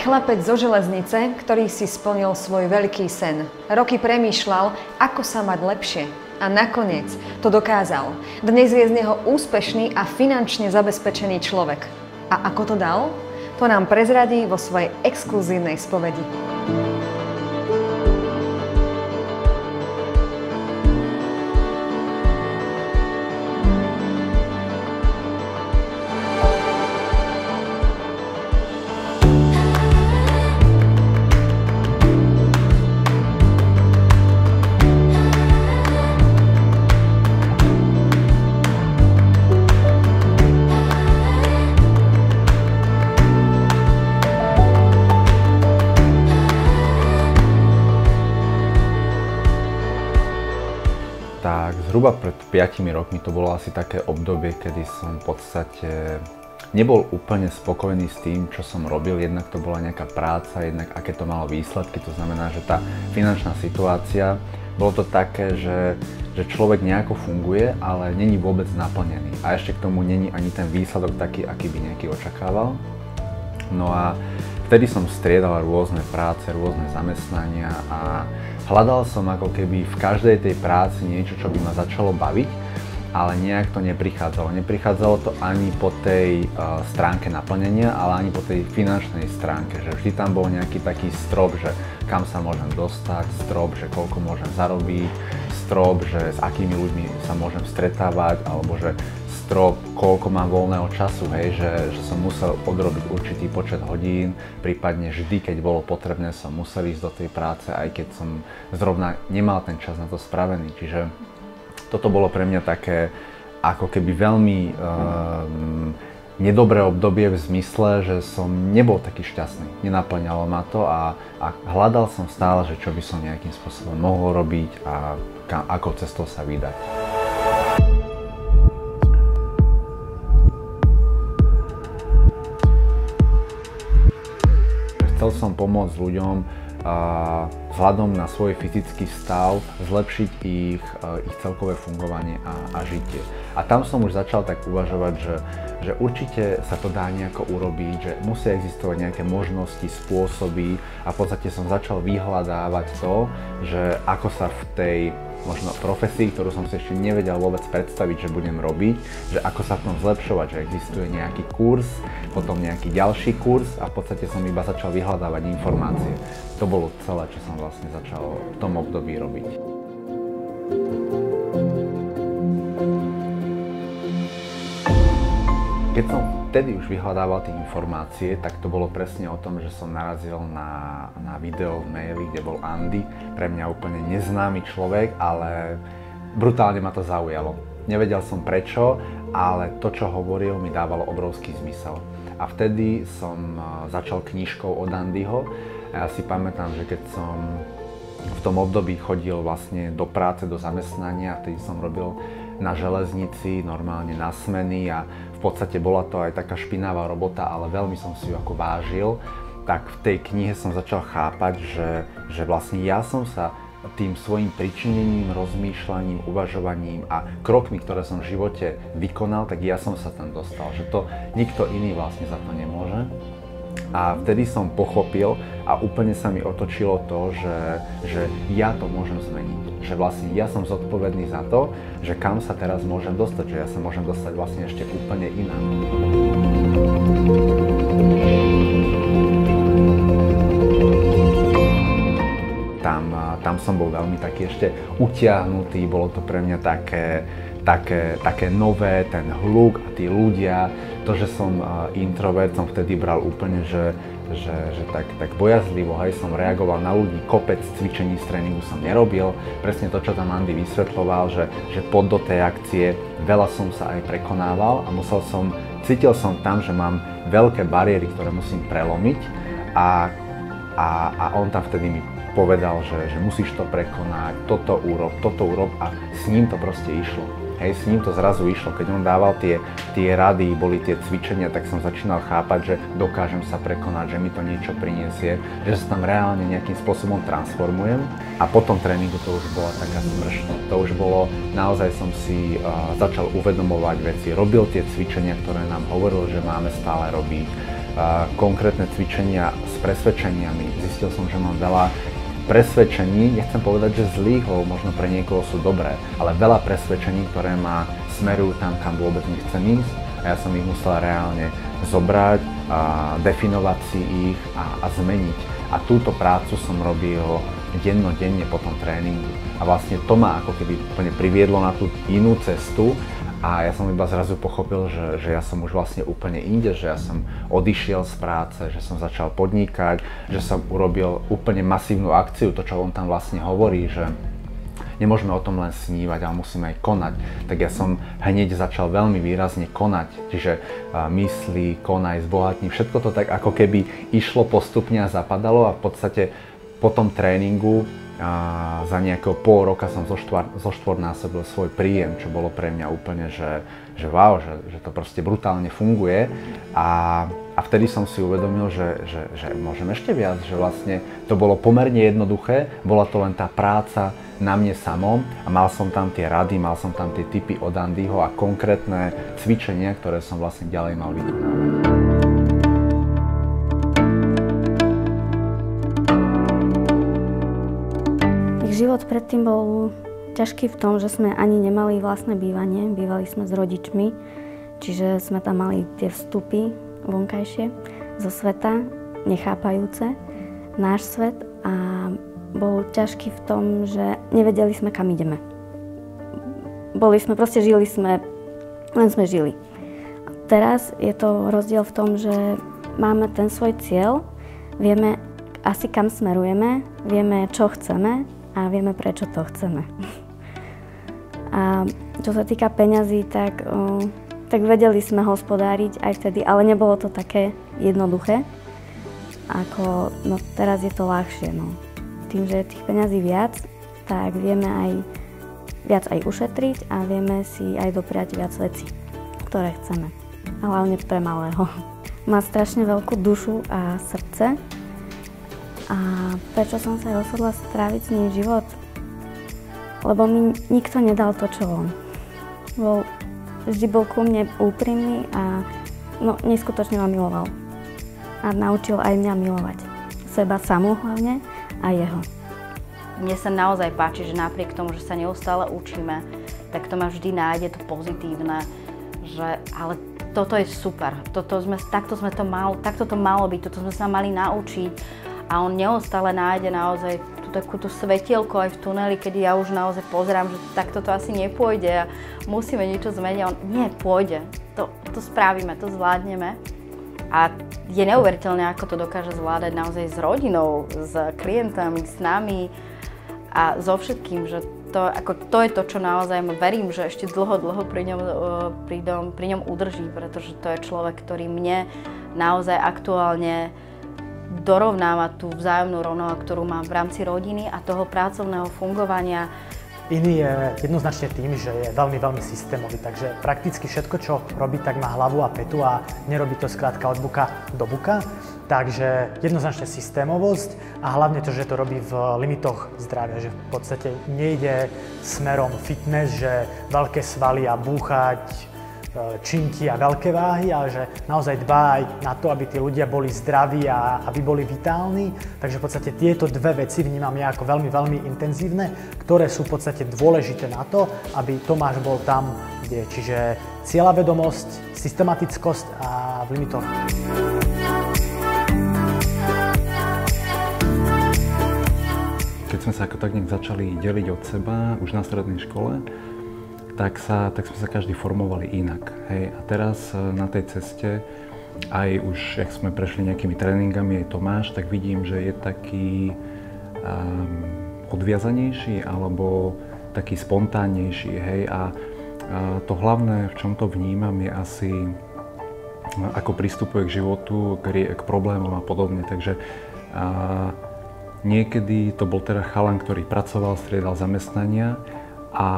Chlapec zo železnice, ktorý si splnil svoj veľký sen. Roky premýšľal, ako sa mať lepšie. A nakoniec to dokázal. Dnes je z neho úspešný a finančne zabezpečený človek. A ako to dal? To nám prezradí vo svojej exkluzívnej spovedi. Tak zhruba pred 5 rokmi to bolo asi také obdobie, kedy som v podstate nebol úplne spokojný s tým, čo som robil. Jednak to bola nejaká práca, jednak aké to malo výsledky. To znamená, že tá finančná situácia, bolo to také, že človek nejako funguje, ale není vôbec naplnený. A ešte k tomu není ani ten výsledok taký, aký by nejaký očakával. No a vtedy som striedal rôzne práce, rôzne zamestnania a hľadal som ako keby v každej tej práci niečo, čo by ma začalo baviť, ale nejak to neprichádzalo. Neprichádzalo to ani po tej stránke naplnenia, ale ani po tej finančnej stránke, že vždy tam bol nejaký taký strop, že kam sa môžem dostať, strop, že koľko môžem zarobiť, strop, že s akými ľuďmi sa môžem stretávať, alebo že strop, koľko mám voľného času, hej, že som musel odrobiť určitý počet hodín, prípadne vždy, keď bolo potrebné, som musel ísť do tej práce, aj keď som zrovna nemal ten čas na to spravený. Čiže toto bolo pre mňa také ako keby veľmi nedobré obdobie v zmysle, že som nebol taký šťastný, nenaplňalo ma to a hľadal som stále, že čo by som nejakým spôsobom mohol robiť a akou cestou sa vydať. Chcel som pomôcť ľuďom vzhľadom na svoj fyzický stav zlepšiť ich celkové fungovanie a žitie. A tam som už začal tak uvažovať, že určite sa to dá nejako urobiť, že musia existovať nejaké možnosti, spôsoby a v podstate som začal vyhľadávať to, že ako sa v tej možno profesii, ktorú som si ešte nevedel vôbec predstaviť, že budem robiť, že ako sa v tom zlepšovať, že existuje nejaký kurz, potom nejaký ďalší kurz a v podstate som iba začal vyhľadávať informácie. To bolo celé, čo som vlastne začal v tom období robiť. Keď som vtedy už vyhľadával tie informácie, tak to bolo presne o tom, že som narazil na video v maili, kde bol Andy, pre mňa úplne neznámy človek, ale brutálne ma to zaujalo. Nevedel som prečo, ale to, čo hovoril, mi dávalo obrovský zmysel. A vtedy som začal knižkou od Andyho a ja si pamätám, že keď som v tom období chodil vlastne do práce, do zamestnania, vtedy som robil na železnici, normálne na smeny a v podstate bola to aj taká špinavá robota, ale veľmi som si ju ako vážil, tak v tej knihe som začal chápať, že vlastne ja som sa tým svojím pričinením, rozmýšľaním, uvažovaním a krokmi, ktoré som v živote vykonal, tak ja som sa tam dostal, že to nikto iný vlastne za to nemôže. A vtedy som pochopil a úplne sa mi otočilo to, že ja to môžem zmeniť. Že vlastne ja som zodpovedný za to, že kam sa teraz môžem dostať, že ja sa môžem dostať vlastne ešte úplne inám. Tam som bol veľmi taký ešte utiahnutý, bolo to pre mňa také nové, ten hluk a tí ľudia. To, že som introvert, som vtedy bral úplne, že tak bojazlivo, hej, som reagoval na ľudí, kopec cvičení z tréningu som nerobil. Presne to, čo tam Andy vysvetľoval, že pod do tej akcie veľa som sa aj prekonával a cítil som tam, že mám veľké bariéry, ktoré musím prelomiť a on tam vtedy mi povedal, že musíš to prekonať, toto urob a s ním to proste išlo. Hej, s ním to zrazu išlo. Keď on dával tie rady, boli tie cvičenia, tak som začínal chápať, že dokážem sa prekonať, že mi to niečo prinesie, že sa tam reálne nejakým spôsobom transformujem. A po tom tréningu to už bola taká smršť. To už bolo, naozaj som si začal uvedomovať veci, robil tie cvičenia, ktoré nám hovoril, že máme stále robiť. konkrétne cvičenia s presvedčeniami. Zistil som, že mám veľa presvedčení, nechcem povedať, že zlých, lebo možno pre niekoho sú dobré, ale veľa presvedčení, ktoré ma smerujú tam, kam vôbec nechcem ísť. A ja som ich musel reálne zobrať, definovať si ich a zmeniť. A túto prácu som robil dennodenne po tom tréningu. A vlastne to ma ako keby úplne priviedlo na tú inú cestu. A ja som iba zrazu pochopil, že ja som už vlastne úplne inde, že ja som odišiel z práce, že som začal podnikať, že som urobil úplne masívnu akciu, to čo on tam vlastne hovorí, že nemôžeme o tom len snívať, ale musíme aj konať. Tak ja som hneď začal veľmi výrazne konať, čiže mysli, konaj, zbohatni, všetko to tak ako keby išlo postupne a zapadalo a v podstate po tom tréningu za nejakého pol roka som zoštvornásobil svoj príjem, čo bolo pre mňa úplne, že wow, že to proste brutálne funguje. A vtedy som si uvedomil, že môžem ešte viac, že vlastne to bolo pomerne jednoduché, bola to len tá práca na mne samom a mal som tam tie rady, mal som tam tie tipy od Andyho a konkrétne cvičenia, ktoré som vlastne ďalej mal vykonávať. Život predtým bol ťažký v tom, že sme ani nemali vlastné bývanie, bývali sme s rodičmi, čiže sme tam mali tie vstupy vonkajšie zo sveta, nechápajúce náš svet a bol ťažký v tom, že nevedeli sme, kam ideme. Žili sme, len sme žili. A teraz je to rozdiel v tom, že máme ten svoj cieľ, vieme asi kam smerujeme, vieme čo chceme, a vieme, prečo to chceme. A čo sa týka peňazí, tak vedeli sme hospodáriť aj vtedy, ale nebolo to také jednoduché. Teraz je to ľahšie. No. Tým, že je tých peňazí viac, tak vieme aj viac aj ušetriť a vieme si aj dopriať viac vecí, ktoré chceme. A hlavne pre malého. Má strašne veľkú dušu a srdce. A prečo som sa rozhodla stráviť s ním život? Lebo mi nikto nedal to, čo on. Vždy bol ku mne úprimný a neskutočne ma miloval. A naučil aj mňa milovať. Seba samú hlavne a jeho. Mne sa naozaj páči, že napriek tomu, že sa neustále učíme, tak to ma vždy nájde to pozitívne, že ale toto je super, takto to malo byť, toto sme sa mali naučiť. A on neustále nájde naozaj takúto svetielko aj v tuneli, kedy ja už naozaj pozerám, že takto to asi nepôjde a musíme niečo zmeniť. A on, nie, pôjde, to spravíme, to zvládneme. A je neuveriteľné, ako to dokáže zvládať naozaj s rodinou, s klientami, s nami a so všetkým, že to je to, čo naozaj verím, že ešte dlho pri ňom udrží, pretože to je človek, ktorý mne naozaj aktuálne dorovnáva tú vzájomnú rovnováhu, ktorú mám v rámci rodiny a toho pracovného fungovania. Iný je jednoznačne tým, že je veľmi, veľmi systémový, takže prakticky všetko, čo robí, tak má hlavu a petu a nerobí to skrátka od buka do buka. Takže jednoznačne systémovosť a hlavne to, že to robí v limitoch zdravia, že v podstate nejde smerom fitness, že veľké svaly a búchať, činky a veľké váhy, ale že naozaj dbá aj na to, aby tí ľudia boli zdraví a aby boli vitálni. Takže v podstate tieto dve veci vnímam ja ako veľmi, veľmi intenzívne, ktoré sú v podstate dôležité na to, aby Tomáš bol tam, kde je. Čiže cieľavedomosť, systematickosť a v limitoch. Keď sme sa ako tak nejak začali deliť od seba už na strednej škole, tak sme sa každý formovali inak. Hej. A teraz na tej ceste, aj už, jak sme prešli nejakými tréningami, aj Tomáš, tak vidím, že je taký odviazanejší alebo taký spontánnejší. Hej. A to hlavné, v čom to vnímam, je asi ako pristupuje k životu, k problémom a podobne. Takže niekedy to bol teda chalan, ktorý pracoval, striedal zamestnania a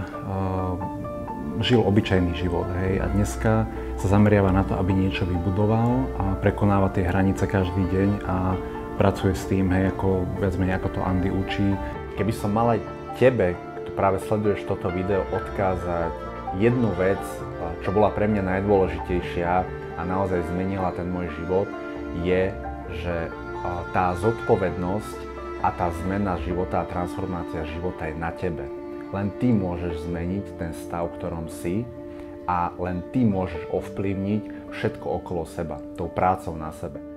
žil obyčajný život, hej. A dneska sa zameriava na to, aby niečo vybudoval a prekonáva tie hranice každý deň a pracuje s tým, hej, ako viac menej ako to Andy učí. Keby som mal aj tebe, kto práve sleduješ toto video, odkázať jednu vec, čo bola pre mňa najdôležitejšia a naozaj zmenila ten môj život, je, že tá zodpovednosť a tá zmena života a transformácia života je na tebe. Len ty môžeš zmeniť ten stav, v ktorom si a len ty môžeš ovplyvniť všetko okolo seba, tou prácou na sebe.